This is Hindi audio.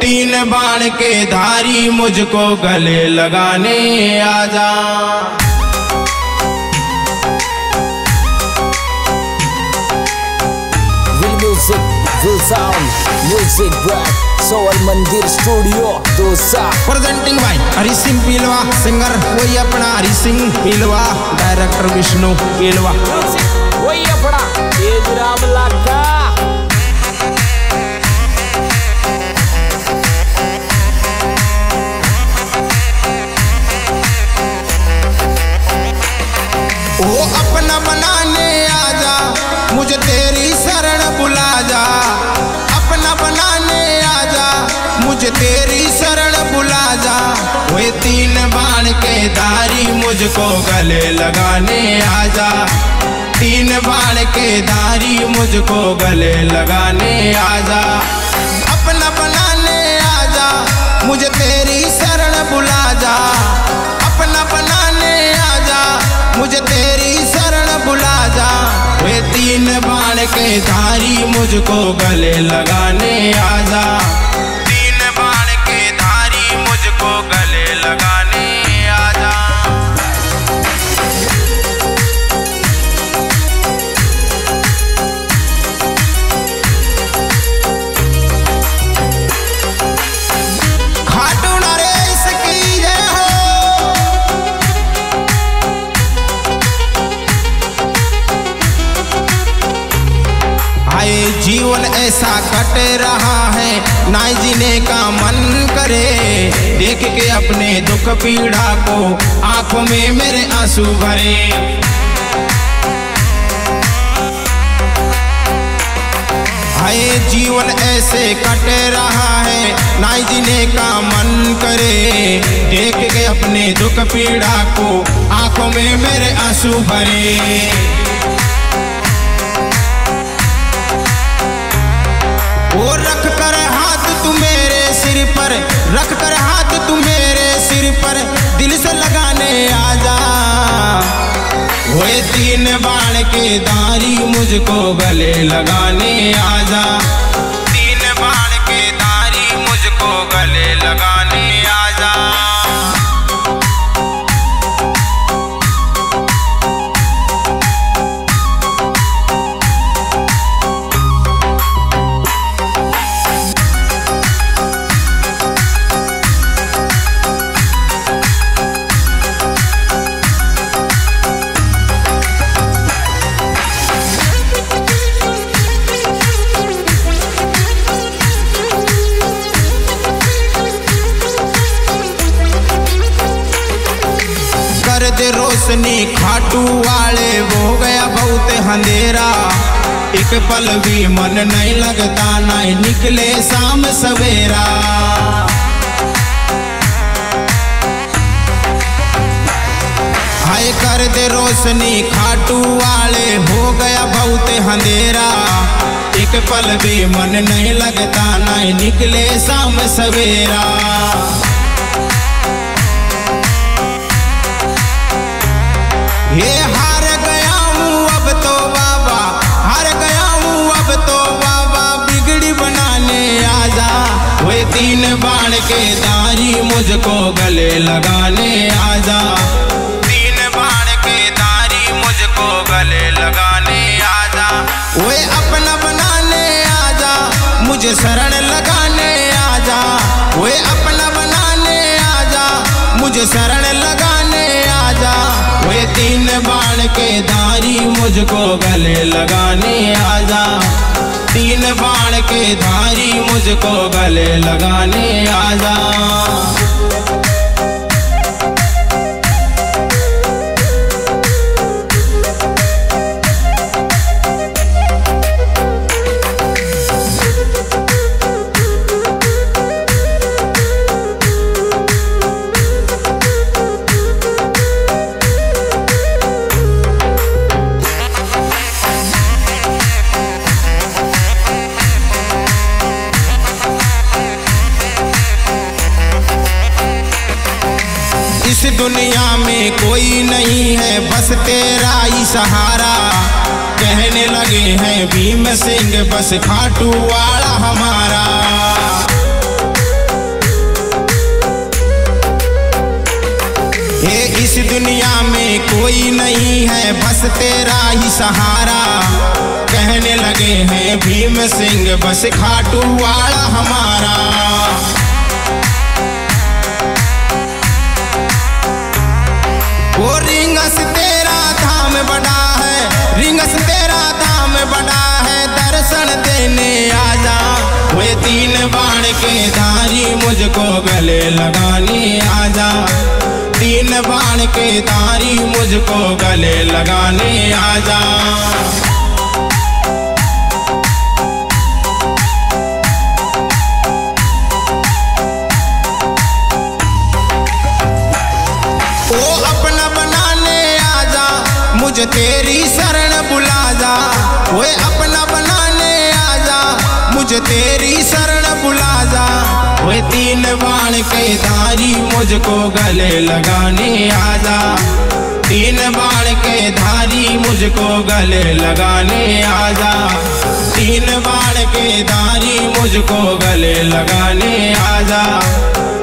तीन बाण के धारी मुझको गले लगाने आजा। Will music, will sound, music brand, soul Mandir studio Dausa. Presenting by Hari Singh Pilwa, singer वही अपना हरि सिंह पीलवा, डायरेक्टर विष्णु पीलवा, वही अपना तेज राम लाका। ओ अपना बनाने आजा, मुझे तेरी शरण बुला जा। अपना बनाने आजा, मुझे तेरी शरण बुला जा। वे तीन बाण के धारी मुझको गले लगाने आजा। तीन बाण के धारी मुझको गले लगाने आजा। अपना बनाने आजा, मुझे तेरी शरण बुला जा। अपना बनाने आजा, मुझे तेरी शरण बुला जा। वे तीन बाण के धारी मुझको गले लगाने आजा। तीन बाण के धारी मुझको गले लगाने आजा। खाटू नरेश की जय हो। आए जीवन ऐसा कट रहा है, ना जीने का मन करे। देख के अपने दुख पीड़ा को आंखों में मेरे आंसू भरे। आए जीवन ऐसे कट रहा है, ना जीने का मन करे। देख के अपने दुख पीड़ा को आंखों में मेरे आंसू भरे। वो रख कर हाथ तू मेरे सिर पर, रख कर हाथ तू मेरे सिर पर, दिल से लगाने आजा। वो तीन बाण के धारी मुझको गले लगाने आजा। तीन बाण के धारी मुझको गले लगाने आजा। रोशनी खाटू वाले वो गया बहुत अंधेरा। एक पल भी मन नहीं लगता, नहीं निकले शाम सवेरा। हाय कर दे रोशनी खाटू वाले हो गया बहुत अंधेरा। एक पल भी मन नहीं लगता, नहीं निकले शाम सवेरा। ये हार गया हूँ अब तो बाबा, हार गया हूँ अब तो बाबा, बिगड़ी बनाने आजा। वे तीन बाण के धारी मुझको गले लगाने आजा। तीन बाण के धारी मुझको गले लगाने आजा। वे अपना बनाने आजा, मुझे शरण लगाने आजा। वे अपना बनाने आजा, मुझे शरण लगाने आजा। वे तीन बाण के धारी मुझको गले लगाने आजा। तीन बाण के धारी मुझको गले लगाने आजा। दुनिया में कोई नहीं है, बस तेरा ही सहारा। कहने लगे हैं भीम सिंह बस खाटू वाला हमारा। इस दुनिया में कोई नहीं है, बस तेरा ही सहारा। कहने लगे हैं भीम सिंह बस खाटू वाला हमारा। वो रिंगस तेरा धाम बड़ा है, रिंगस तेरा धाम बड़ा है, दर्शन देने आजा। वे 3 बाण के धारी मुझको गले लगाने आजा। 3 बाण के धारी मुझको गले लगाने आजा। मुझे तेरी शरण बुला जा, ओए अपना बनाने आजा। मुझे तेरी शरण बुला जा, ओए 3 बाण के धारी मुझको गले लगाने आजा। 3 बाण के धारी मुझको गले लगाने आजा। 3 बाण के धारी मुझको गले लगाने आजा।